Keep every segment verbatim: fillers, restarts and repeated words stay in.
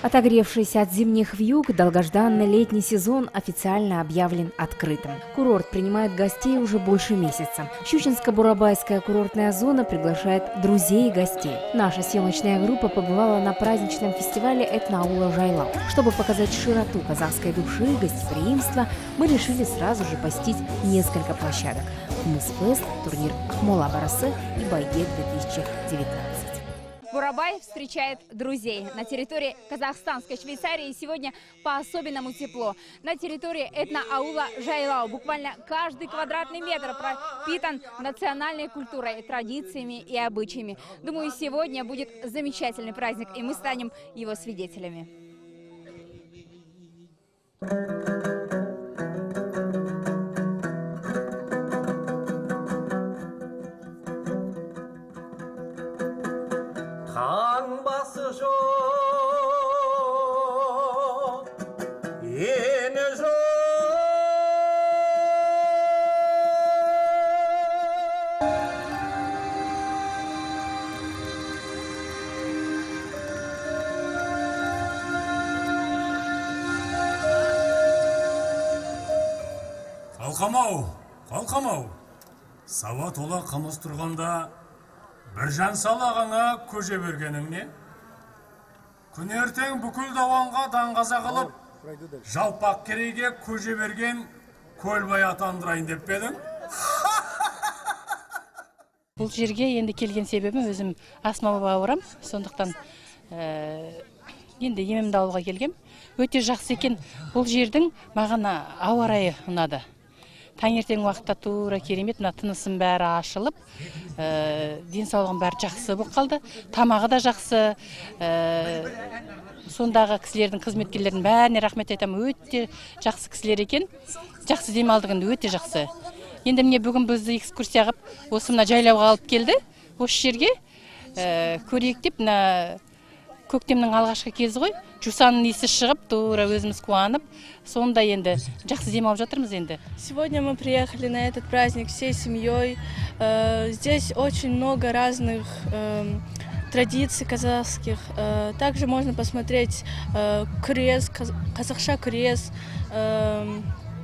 Отогревшийся от зимних вьюг, долгожданный летний сезон официально объявлен открытым. Курорт принимает гостей уже больше месяца. Щучинско-Бурабайская курортная зона приглашает друзей и гостей. Наша съемочная группа побывала на праздничном фестивале Этноаула Жайлау. Чтобы показать широту казахской души, гостеприимства, мы решили сразу же посетить несколько площадок. Мыс-фест, турнир Акмола Барасы и Байгет две тысячи девятнадцать. Бурабай встречает друзей. На территории казахстанской Швейцарии сегодня по-особенному тепло. На территории этноаула Жайлау буквально каждый квадратный метр пропитан национальной культурой, традициями и обычаями. Думаю, сегодня будет замечательный праздник, и мы станем его свидетелями. Қалқамау, қалқамау, сауа тола қымыз тұрғанда, бір жан салағыңа көже бергенің не? Күн ертең бүкіл дауанға даңғаза қылып, жалпақ керейге көже берген көлбай атандырайын деп бедің? Бұл жерге енді келген себебім өзім астма бауырым, сондықтан енді емімді алуға келгем. Өте жақсы екен. Бұл жердің маған ауа райы ұнады. Таңертең уақытта тура керемет, мына тынысым бәрі ашылып, денсаулығым бәрі жақсы болып қалды. Тамағы да жақсы. Сондағы кісілердің, қызметкерлердің бәріне рахмет айтам, өте жақсы кісілер екен. Жақсы демалдығын өте жақсы. Енді міне бүгін бізді экскурсия қып, осы мына жайлауға алып келді. Осы жерге көрейік деп, мына көктемнің алғашқы кезі ғой, жусанның иісі шығып, тура өзіміз қуанып, сонда енді жақсы демалып жатырмыз енді. Сегодня мы приехали на этот праздник всей семьей. Здесь очень много разных традиций казахских. Также можно посмотреть крес, казахша крес. Ты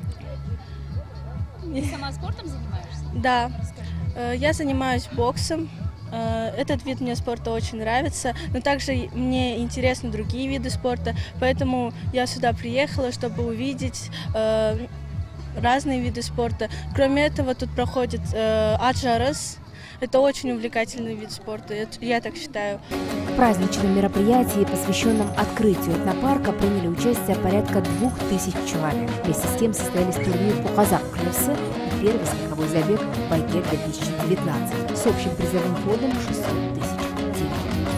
сама спортом занимаешься? Да. Я занимаюсь боксом. Этот вид мне спорта очень нравится, но также мне интересны другие виды спорта, поэтому я сюда приехала, чтобы увидеть э, разные виды спорта. Кроме этого, тут проходит э, аджарас. Это очень увлекательный вид спорта, я, я так считаю. В праздничном мероприятии, посвященном открытию этнопарка, приняли участие порядка двух тысяч человек. Вместе с тем состоялись турнир по казах-крысы и первый скаковой забег Байгет две тысячи девятнадцать с общим призовым фондом шестьсот тысяч тенге.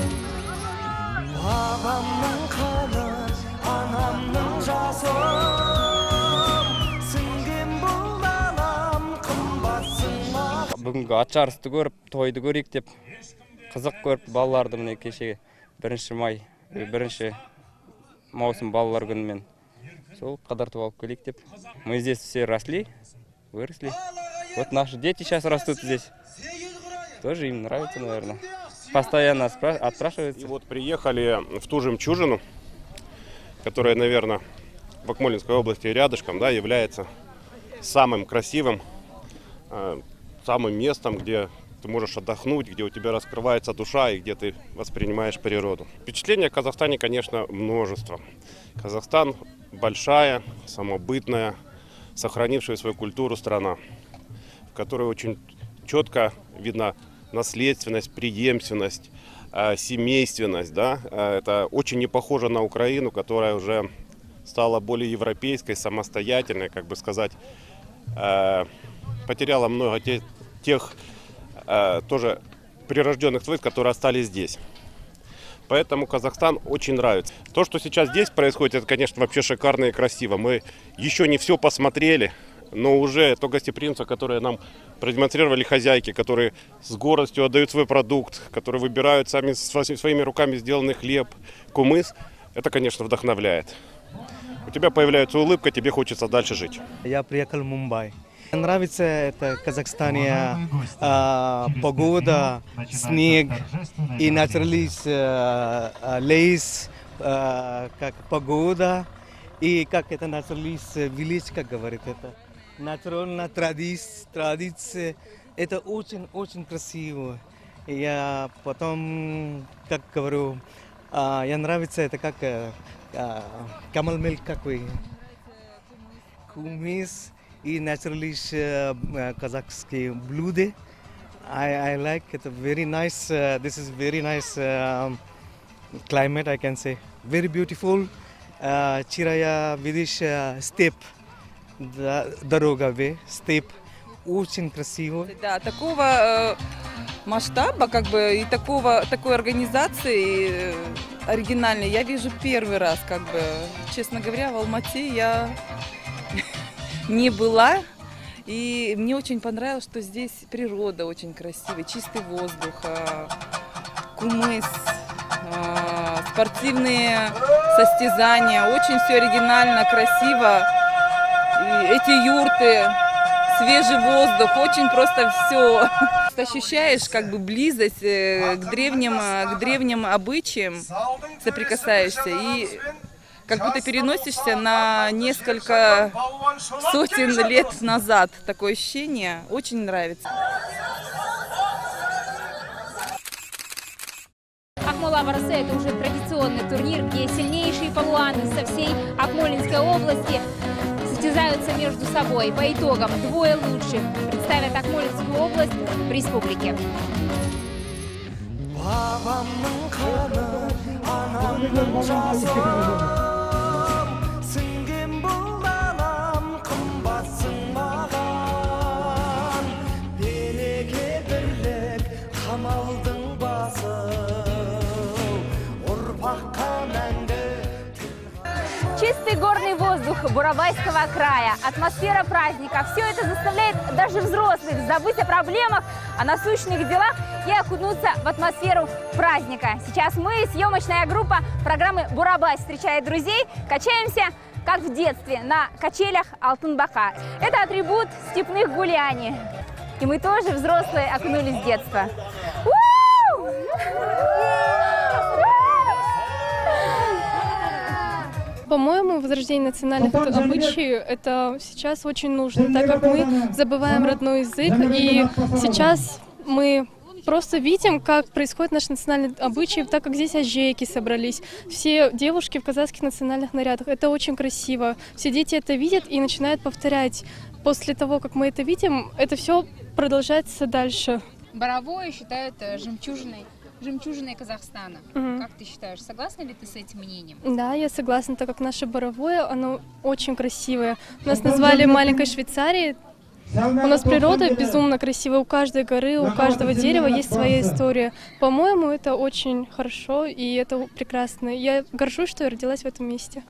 Бүгінгі ат жарысты көріп, тойды көрейік деп, қызық көріп, балаларды міне кешеге бірінші май, бірінші маусым балалар күнімен сол қыдыртып алып келейік деп. Мы здесь все росли, выросли. Вот наши дети сейчас растут здесь. Тоже им нравится, наверное. Постоянно отпрашиваются. И вот приехали в ту жемчужину, которая, наверное, в Акмолинской области рядышком, да, является самым красивым, самым местом, где ты можешь отдохнуть, где у тебя раскрывается душа и где ты воспринимаешь природу. Впечатления о Казахстане, конечно, множество. Казахстан большая, самобытная, сохранившая свою культуру страна, в которой очень четко видна наследственность, преемственность, семейственность. Да? Это очень не похоже на Украину, которая уже стала более европейской, самостоятельной, как бы сказать, потеряла много тех, тех э, тоже прирожденных свойств, которые остались здесь. Поэтому Казахстан очень нравится. То, что сейчас здесь происходит, это, конечно, вообще шикарно и красиво. Мы еще не все посмотрели, но уже то гостеприимство, которое нам продемонстрировали хозяйки, которые с гордостью отдают свой продукт, которые выбирают сами своими руками сделанный хлеб, кумыс, это, конечно, вдохновляет. У тебя появляется улыбка, тебе хочется дальше жить. Я приехал в Мумбай. Мне нравится это Казахстане, а, погода, снег и натурализ, а, лес, как погода и как это naturalist village, как говорит это. Натуральная традиция. Это очень-очень красиво. Я потом, как говорю, я нравится это как камал милк какой. Кумис и naturalist казахские блюда. I, I like it. Very nice. Uh, this is very nice um, climate, I can say. Very beautiful. Uh, Chiraya Vidish uh, steppe. Дорога в степь. Очень красиво. Да, такого э, масштаба, как бы, и такого, такой организации э, оригинальной я вижу первый раз, как бы. Честно говоря, в Алмате я не была. И мне очень понравилось, что здесь природа очень красивая, чистый воздух, э, кумыс, э, спортивные состязания. Очень все оригинально, красиво. И эти юрты, свежий воздух, очень просто все. Ощущаешь как бы близость к древним, к древним обычаям, соприкасаешься и как будто переносишься на несколько сотен лет назад. Такое ощущение очень нравится. Акмола Варсы – это уже традиционный турнир, где сильнейшие палуаны со всей Акмолинской области состязаются между собой. По итогам двое лучших представят Акмолинскую область в республике. Чистый горный воздух Бурабайского края, атмосфера праздника – все это заставляет даже взрослых забыть о проблемах, о насущных делах и окунуться в атмосферу праздника. Сейчас мы, съемочная группа программы «Бурабай встречает друзей», качаемся, как в детстве, на качелях Алтын-Бака. Это атрибут степных гуляний. И мы тоже, взрослые, окунулись в детство. По-моему, возрождение национальных обычаев это сейчас очень нужно, так как мы забываем родной язык, и сейчас мы просто видим, как происходит наш национальный обычай, так как здесь аджейки собрались, все девушки в казахских национальных нарядах. Это очень красиво. Все дети это видят и начинают повторять. После того, как мы это видим, это все продолжается дальше. Боровое считают жемчужиной. Жемчужиной Казахстана. Угу. Как ты считаешь, согласна ли ты с этим мнением? Да, я согласна, так как наше боровое, оно очень красивое. Нас назвали маленькой Швейцарией. У нас природа безумно красивая, у каждой горы, у каждого дерева есть своя история. По-моему, это очень хорошо и это прекрасно. Я горжусь, что я родилась в этом месте.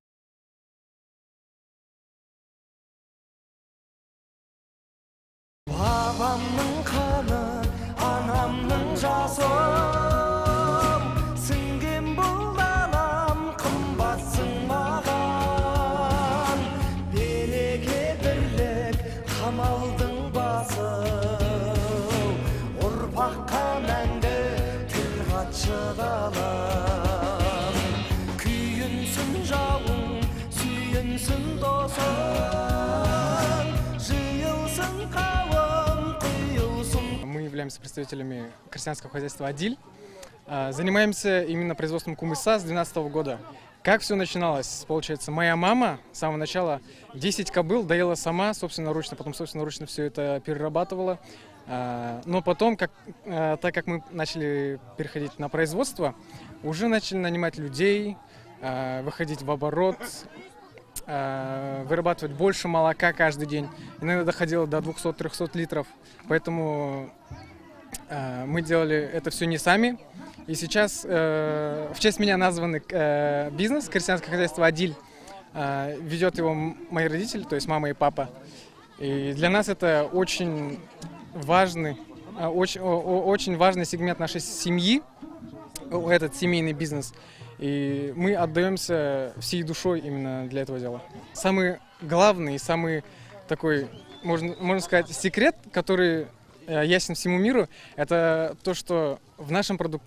Мы являемся представителями крестьянского хозяйства «Адиль». Занимаемся именно производством кумыса с две тысячи двенадцатого года. Как все начиналось? Получается, моя мама с самого начала десять кобыл доела сама, собственноручно, потом собственноручно все это перерабатывала. Но потом, как, так как мы начали переходить на производство, уже начали нанимать людей, выходить в оборот, вырабатывать больше молока каждый день. Иногда доходило до двухсот-трехсот литров. Поэтому мы делали это все не сами. И сейчас в честь меня названный бизнес крестьянское хозяйство «Адиль». Ведет его мои родители, то есть мама и папа. И для нас это очень важный, очень, очень важный сегмент нашей семьи, этот семейный бизнес. И мы отдаемся всей душой именно для этого дела. Самый главный, самый такой, можно, можно сказать, секрет, который ясен всему миру, это то, что в нашем продукте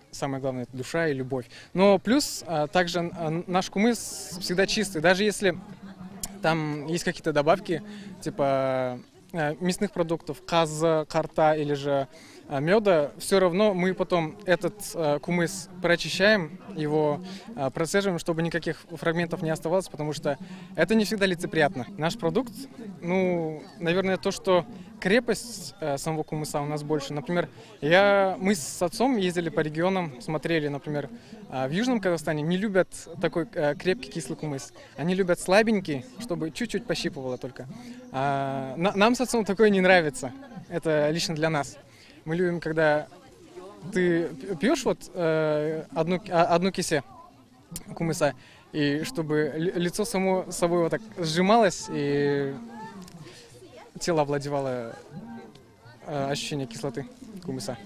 самое главное, это душа и любовь. Но плюс также наш кумыс всегда чистый, даже если там есть какие-то добавки, типа мясных продуктов, каза, карта или же меда, все равно мы потом этот кумыс прочищаем, его процеживаем, чтобы никаких фрагментов не оставалось, потому что это не всегда лицеприятно. Наш продукт, ну, наверное, то, что крепость самого кумыса у нас больше. Например, я, мы с отцом ездили по регионам, смотрели, например, в Южном Казахстане не любят такой крепкий кислый кумыс. Они любят слабенький, чтобы чуть-чуть пощипывало только. А нам с отцом такое не нравится. Это лично для нас. Мы любим, когда ты пьешь вот э, одну, одну кисе кумыса, и чтобы лицо само собой вот так сжималось, и тело овладевало э, ощущение кислоты кумыса.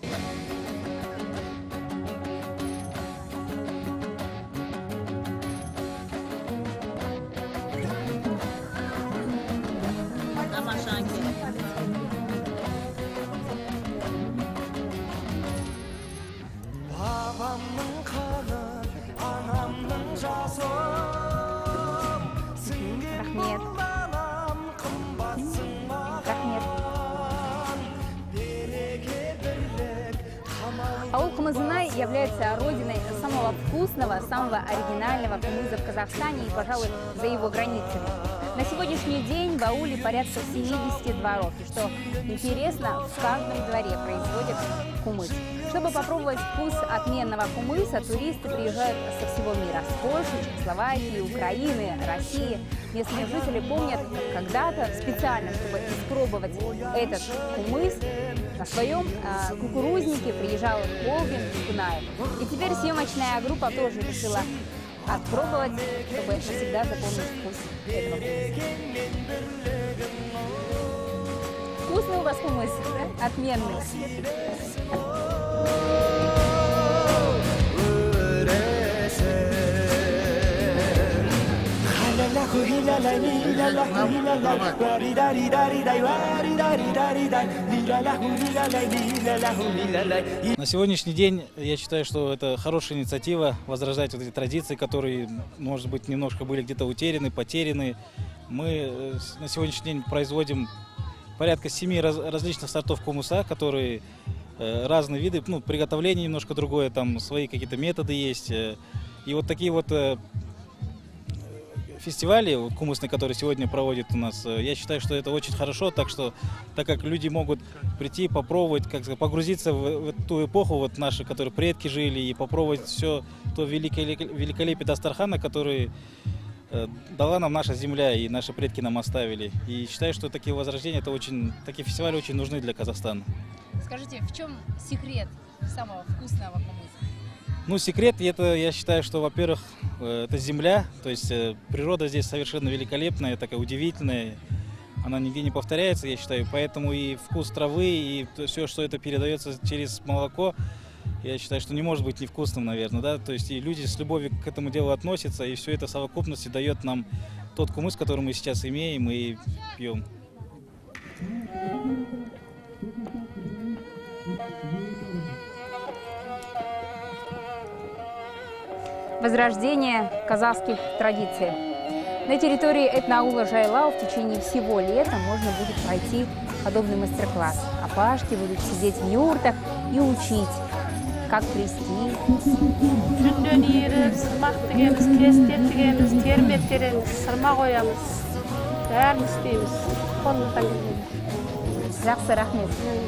Аул Кумызынай является родиной самого вкусного, самого оригинального кумыза в Казахстане и, пожалуй, за его границами. На сегодняшний день в ауле порядка семидесяти дворов, и что интересно, в каждом дворе производят кумыс. Чтобы попробовать вкус отменного кумыса, туристы приезжают со всего мира, с Польши, Чехословакии, Украины, России. Местные жители помнят, как когда-то специально, чтобы испробовать этот кумыс, на своем э, кукурузнике приезжал Колбин и Кунаев. И теперь съемочная группа тоже решила отпробовать, чтобы навсегда запомнить вкус этого кумыса. Вкусный у вас кумыс, да? Отменный. На сегодняшний день я считаю, что это хорошая инициатива возрождать вот эти традиции, которые, может быть, немножко были где-то утеряны, потеряны. Мы на сегодняшний день производим порядка семи раз, различных сортов кумыса, которые э, разные виды, ну, приготовление немножко другое, там свои какие-то методы есть. Э, и вот такие вот э, фестивали вот, кумысные, которые сегодня проводят у нас, э, я считаю, что это очень хорошо, так что, так как люди могут прийти, попробовать, как сказать, погрузиться в, в ту эпоху вот наши, которые предки жили, и попробовать все то великолепие, великолепие Дастархана, который дала нам наша земля и наши предки нам оставили. И считаю, что такие возрождения, это очень, такие фестивали очень нужны для Казахстана. Скажите, в чем секрет самого вкусного кумыса? Ну, секрет, это, я считаю, что, во-первых, это земля, то есть природа здесь совершенно великолепная, такая удивительная, она нигде не повторяется, я считаю, поэтому и вкус травы, и все, что это передается через молоко, я считаю, что не может быть невкусным, наверное, да, то есть и люди с любовью к этому делу относятся, и все это в совокупности дает нам тот кумыс, который мы сейчас имеем и пьем. Возрождение казахских традиций. На территории этноаула Жайлау в течение всего лета можно будет пройти подобный мастер-класс. А пашки будут сидеть в юртах и учить, как плести. Жақсы, рахмет.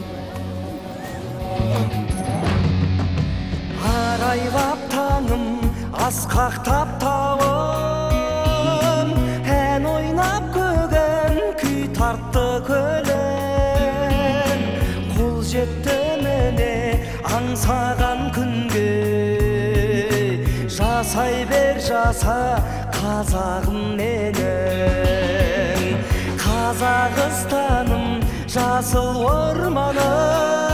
Арайлап таңым, асқақтап тауым, ән ойнап көгім, күй тартты көлім. Қол жетті міне аңсаған күнге, жасай бер жаса қазағым менің. Қазақстаным жасыл орманым,